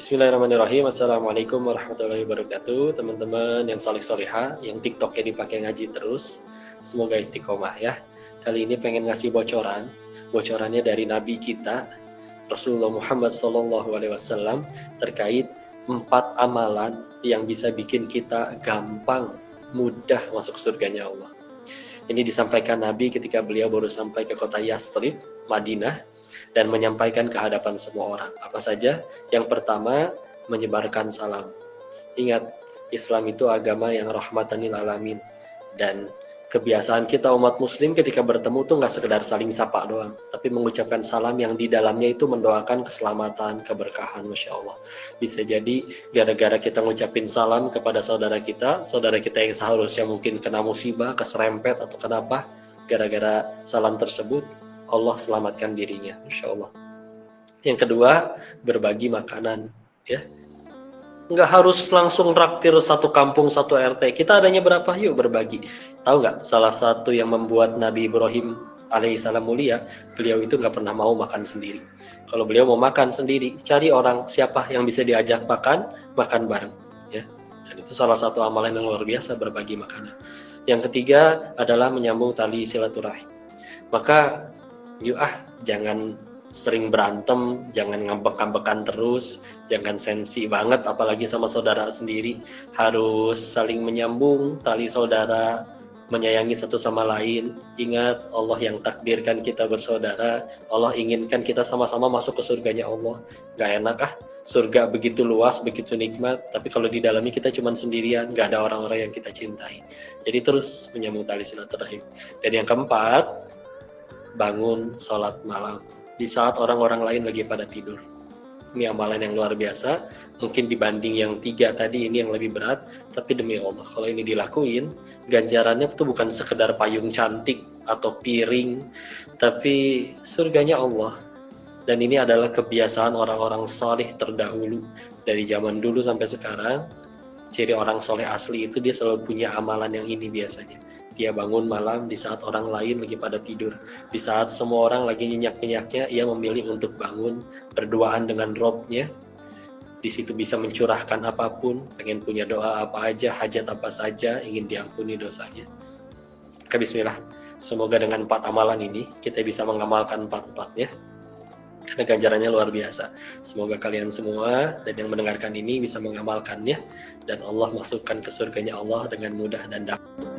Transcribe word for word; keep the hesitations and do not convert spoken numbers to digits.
Bismillahirrahmanirrahim. Assalamualaikum warahmatullahi wabarakatuh. Teman-teman yang soleh soleha, yang TikToknya dipakai ngaji terus, semoga istiqomah ya. Kali ini pengen ngasih bocoran, bocorannya dari Nabi kita Rasulullah Muhammad Shallallahu Alaihi Wasallam terkait empat amalan yang bisa bikin kita gampang, mudah masuk surganya Allah. Ini disampaikan Nabi ketika beliau baru sampai ke kota Yathrib, Madinah, dan menyampaikan ke hadapan semua orang. Apa saja? Yang pertama, menyebarkan salam. Ingat, Islam itu agama yang rahmatan lil alamin. Dan kebiasaan kita umat muslim ketika bertemu tuh nggak sekedar saling sapa doang, tapi mengucapkan salam yang di dalamnya itu mendoakan keselamatan, keberkahan. Masya Allah. Bisa jadi gara-gara kita ngucapin salam kepada saudara kita, saudara kita yang seharusnya mungkin kena musibah, keserempet atau kenapa, gara-gara salam tersebut Allah selamatkan dirinya, Masya Allah. Yang kedua, berbagi makanan, ya. Nggak harus langsung traktir satu kampung, satu R T. Kita adanya berapa? Yuk berbagi. Tahu nggak? Salah satu yang membuat Nabi Ibrahim alaihissalam mulia, beliau itu nggak pernah mau makan sendiri. Kalau beliau mau makan sendiri, cari orang siapa yang bisa diajak makan, makan bareng, ya. Dan itu salah satu amalan yang luar biasa, berbagi makanan. Yang ketiga adalah menyambung tali silaturahim. Maka yuk ah, jangan sering berantem, jangan ngambek-ngambekan terus, jangan sensi banget apalagi sama saudara sendiri. Harus saling menyambung tali saudara, menyayangi satu sama lain. Ingat, Allah yang takdirkan kita bersaudara, Allah inginkan kita sama-sama masuk ke surganya Allah. Gak enak ah, surga begitu luas, begitu nikmat, tapi kalau di dalamnya kita cuma sendirian, gak ada orang-orang yang kita cintai. Jadi terus menyambung tali silaturahim. Dan yang keempat, bangun sholat malam di saat orang-orang lain lagi pada tidur. Ini amalan yang luar biasa. Mungkin dibanding yang tiga tadi, ini yang lebih berat, tapi demi Allah, kalau ini dilakuin, ganjarannya itu bukan sekedar payung cantik atau piring, tapi surganya Allah. Dan ini adalah kebiasaan orang-orang saleh terdahulu dari zaman dulu sampai sekarang. Ciri orang soleh asli itu dia selalu punya amalan yang ini biasanya. Dia bangun malam di saat orang lain lagi pada tidur. Di saat semua orang lagi nyenyak-nyenyaknya, ia memilih untuk bangun, berduaan dengan Robnya. Di situ bisa mencurahkan apapun, pengen punya doa apa aja, hajat apa saja, ingin diampuni dosanya. Maka bismillah, semoga dengan empat amalan ini, kita bisa mengamalkan empat-empatnya. Karena ganjarannya luar biasa. Semoga kalian semua dan yang mendengarkan ini bisa mengamalkannya. Dan Allah masukkan ke surganya Allah dengan mudah dan damai.